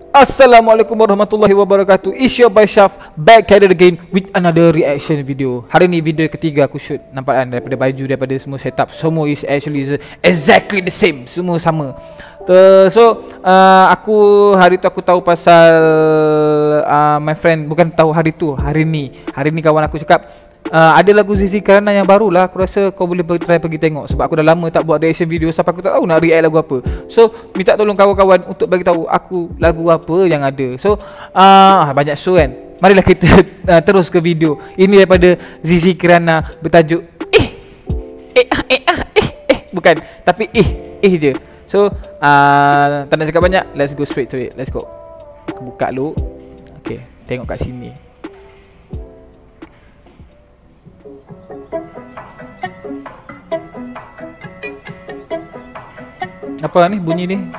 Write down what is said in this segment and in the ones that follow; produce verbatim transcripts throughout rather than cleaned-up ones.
Assalamualaikum warahmatullahi wabarakatuh. It's your boy Syaf, back at it again with another reaction video. Hari ni video ketiga aku shoot. Nampak kan, daripada baju, daripada semua setup, semua is actually is exactly the same. Semua sama. Uh, so uh, aku hari tu aku tahu pasal uh, my friend, bukan tahu hari tu, hari ni. Hari ni kawan aku cakap uh, ada lagu Zizi Kirana yang baru lah. Aku rasa kau boleh pergi, try pergi tengok. Sebab aku dah lama tak buat reaction video, sampai aku tak tahu nak react lagu apa. So minta tolong kawan-kawan untuk bagi tahu aku lagu apa yang ada. So uh, banyak show kan. Marilah kita uh, terus ke video. Ini daripada Zizi Kirana bertajuk Eh Eh ah eh ah eh eh bukan, tapi eh eh je. So uh, tak nak cakap banyak, let's go straight to it. Let's go. Aku buka dulu. Okay, tengok kat sini. Apa ni bunyi ni?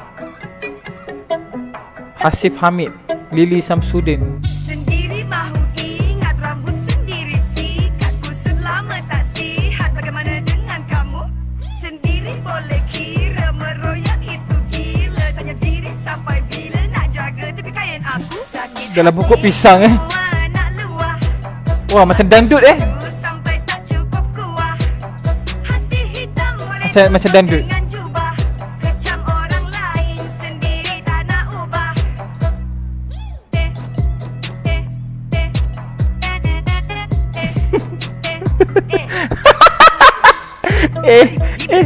Hasif Hamid, Lily Samsudin. Sendiri mahu ingat rambut sendiri, sikatku selama tak sihat. Bagaimana dengan kamu? Sendiri boleh kira meroyak itu gila. Tanya diri sampai bila nak jaga tepi kain aku. Sakit dalam pokok pisang eh. Wah, macam dangdut eh. Sampai tak cukup kuah. Hati hitam Macam macam dangdut. Eh, eh,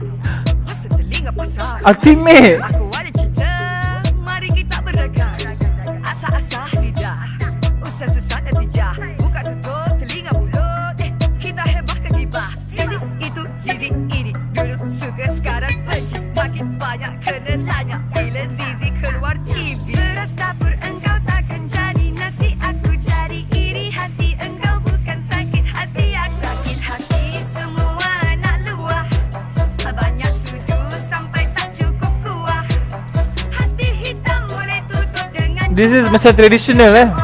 ultimate. Aku ada cerita, mari kita berdekat. Asah-asah lidah, usah susah natijah. Buka tutup telinga mulut, eh kita hebah ke gibah. Zizi itu, Zizi ini, dulu suka sekarang benci. Makin banyak kenalanya bila Zizi keluar T V. Beras dapur engkau takkan jadi nasi, aku jadi iri hati engkau bukan sakit hati. Aku sakit hati semua. This is macam traditional eh.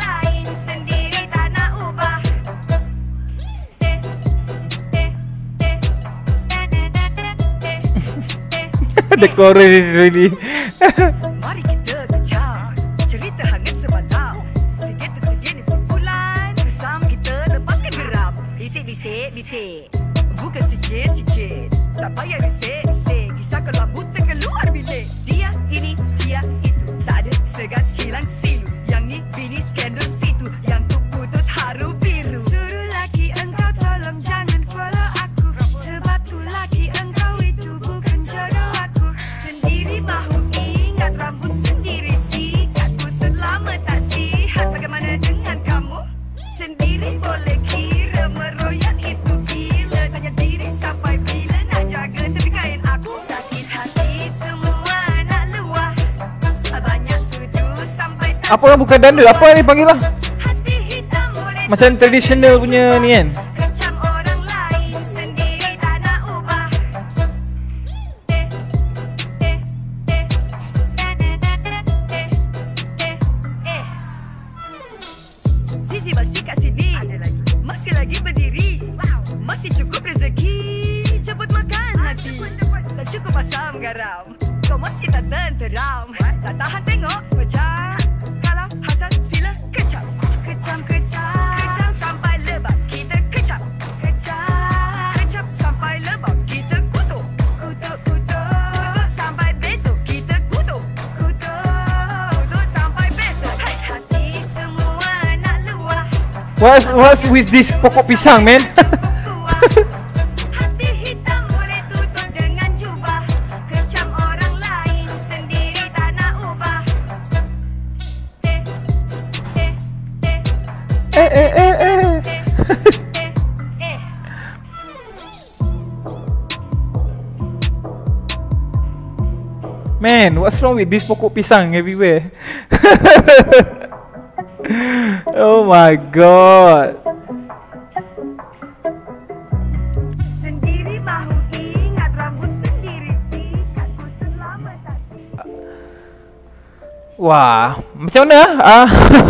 The chorus is really mari kita kecam cerita hangat semalam. Sikit tu sejenis sebulan bersama kita lepaskan geram. Bisik-bisik, bisik, bukan sikit-sikit. Tak payah bisik-bisik, kisah kelambu terkeluar bilik. Dia ini, dia itu, tak ada segan hilang silu. Yang ni bini skandal situ, yang tu putus haru biru. Suruh laki engkau tolong jangan follow aku, sebab tu laki engkau itu bukan jodoh aku. Sendiri mahu ingat rambut sendiri, sikatku selama tak sihat. Bagaimana dengan kamu? Sendiri boleh kira meroyak itu gila. Tanya diri sampai bila nak jaga tepi kain aku. Sakit hati semua nak luah. Banyak sudu sampai tak apa orang bukan dangdut, apa ni panggil lah. hati hitam boleh Macam traditional punya ni kan. kecam orang lain, sendiri tak nak ubah. Eh, eh, eh, eh, eh, eh, eh. Zizi masih kat sini, masih lagi berdiri, masih cukup rezeki, jemput makan hati. Tak cukup asam garam, kau masih tak tenteram. Tak tahan tengok wajah, kalau hasad sila kecam. Kecam, kecam, kecam sampai lebam, kita kecam. Kecam, kecam sampai lebam, kita kutuk. Kutuk, kutuk, kutuk sampai besok, kita kutuk. Kutuk, kutuk sampai besok. Hai hati semua nak luah. What's what's with this pokok pisang man? Hati hitam boleh tutup dengan jubah. Kecam orang lain, sendiri tak nak ubah. Eh, eh, eh, Eh eh eh eh. eh, eh. Man, what's wrong with this pokok pisang everywhere? Oh my god. Sendiri mahu ingat rambut sendiri, sikatku selama tak sihat. Wah, macam mana? Ah.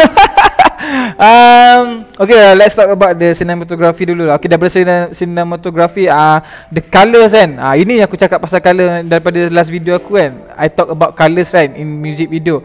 um, okay, uh, let's talk about the cinematography dulu lah. Okay, daripada cinematography, uh, the colours kan. uh, Ini aku cakap pasal colour daripada last video aku kan. I talk about colours right in music video.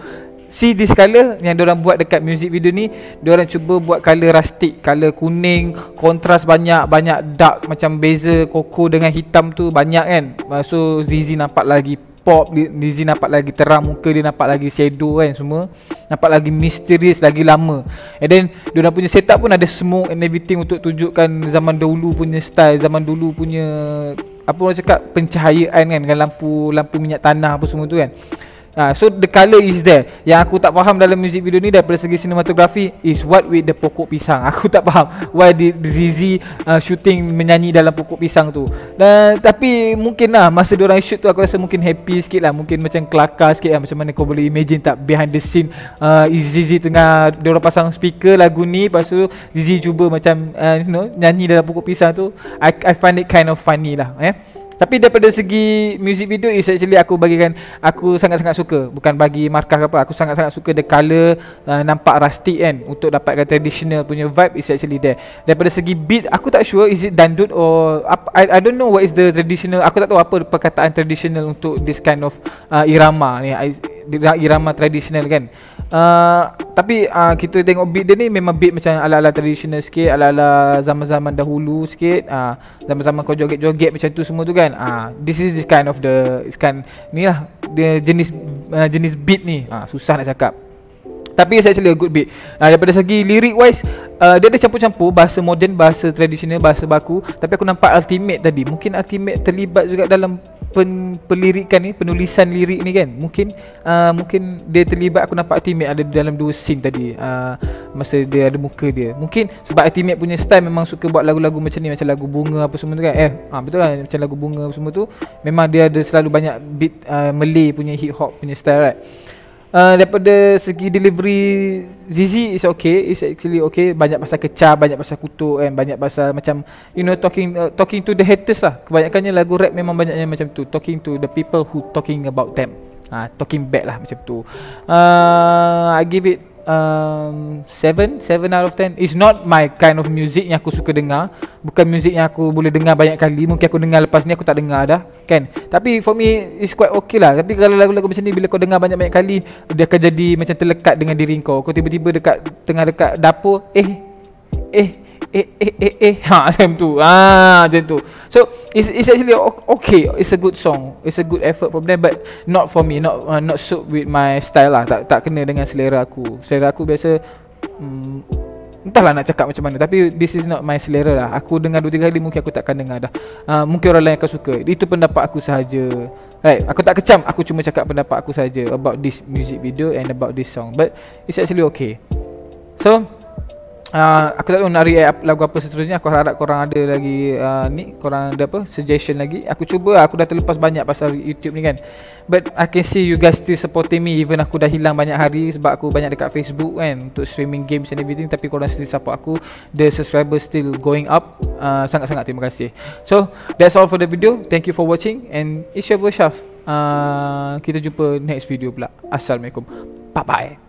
see this colour yang diorang buat dekat music video ni, diorang cuba buat colour rustic, colour kuning, kontras banyak, banyak dark macam beza koko dengan hitam tu banyak kan. So Z Z nampak lagi pop, Lizzy nampak lagi terang muka dia, nampak lagi shadow kan, semua nampak lagi misterius, lagi lama. And then diorang punya setup pun ada smoke and everything untuk tunjukkan zaman dahulu punya style, zaman dulu punya apa orang cakap, pencahayaan kan, dengan lampu lampu minyak tanah apa semua tu kan. Ha, so the colour is there. Yang aku tak faham dalam music video ni daripada segi sinematografi is what with the pokok pisang. Aku tak faham why the Z Z uh, shooting menyanyi dalam pokok pisang tu. Dan tapi mungkin lah masa diorang shoot tu aku rasa mungkin happy sikit lah, mungkin macam kelakar sikit lah. Macam mana kau boleh imagine tak behind the scene uh, Z Z tengah diorang pasang speaker lagu ni, lepas tu Z Z cuba macam uh, you know, nyanyi dalam pokok pisang tu. I, I find it kind of funny lah eh. Tapi daripada segi music video is actually aku bagikan, aku sangat-sangat suka. Bukan bagi markah apa, aku sangat-sangat suka the colour, uh, nampak rustic kan, untuk dapatkan traditional punya vibe is actually there. Daripada segi beat aku tak sure is it dandut or up, I, I don't know what is the traditional. Aku tak tahu apa perkataan traditional untuk this kind of uh, irama ni, irama traditional kan. Uh, tapi uh, kita tengok beat dia ni memang beat macam ala-ala traditional sikit, ala-ala zaman-zaman dahulu sikit, uh, zaman-zaman kau joget-joget macam tu semua tu kan. Uh, this is this kind of the kind ni lah dia jenis uh, jenis beat ni. Uh, susah nak cakap. Tapi it's actually a good beat. uh, Daripada segi lirik wise, uh, dia ada campur-campur bahasa moden, bahasa tradisional, bahasa baku. Tapi aku nampak Ultimate tadi, mungkin Ultimate terlibat juga dalam pen, pelirikan ni, penulisan lirik ni kan. Mungkin uh, mungkin dia terlibat. Aku nampak Ultimate ada dalam dua scene tadi, uh, masa dia ada muka dia. Mungkin sebab Ultimate punya style memang suka buat lagu-lagu macam ni, macam lagu bunga apa semua tu kan. Eh ah, betul lah, macam lagu bunga apa semua tu. Memang dia ada selalu banyak beat uh, Malay punya hip hop punya style right. Uh, daripada segi delivery Z Z is okay, is actually okay. Banyak pasal kecah, banyak pasal kutuk kan, banyak pasal macam you know talking uh, talking to the haters lah. Kebanyakannya lagu rap memang banyaknya macam tu, talking to the people who talking about them. Ah, uh, talking bad lah macam tu. Uh, I give it um, seven out of ten. It's not my kind of music yang aku suka dengar. Bukan music yang aku boleh dengar banyak kali. Mungkin aku dengar lepas ni aku tak dengar dah kan. Tapi for me it's quite okay lah. Tapi kalau lagu-lagu macam ni bila kau dengar banyak-banyak kali, dia akan jadi macam terlekat dengan diri kau. Kau tiba-tiba dekat tengah dekat dapur, eh eh eh eh eh eh ha macam tu. Ah macam tu. So it's, it's actually okay. It's a good song. It's a good effort from them, but not for me. Not uh, not suit with my style lah. Tak tak kena dengan selera aku. Selera aku biasa um, entahlah nak cakap macam mana. Tapi this is not my selera lah. Aku dengar dua tiga kali mungkin aku takkan dengar dah. uh, Mungkin orang lain akan suka. Itu pendapat aku sahaja. Right, aku tak kecam. Aku cuma cakap pendapat aku sahaja about this music video and about this song. But it's actually okay. So Uh, aku tak tahu nak react lagu apa seterusnya. Aku harap korang ada lagi uh, ni, korang ada apa suggestion lagi. Aku cuba, aku dah terlepas banyak pasal YouTube ni kan. But I can see you guys still supporting me. Even aku dah hilang banyak hari sebab aku banyak dekat Facebook kan, untuk streaming games and everything. Tapi korang still support aku. The subscribers still going up. uh, Sangat-sangat terima kasih. So that's all for the video. Thank you for watching. And it's your boy Shaf. uh, Kita jumpa next video pula. Assalamualaikum. Bye bye.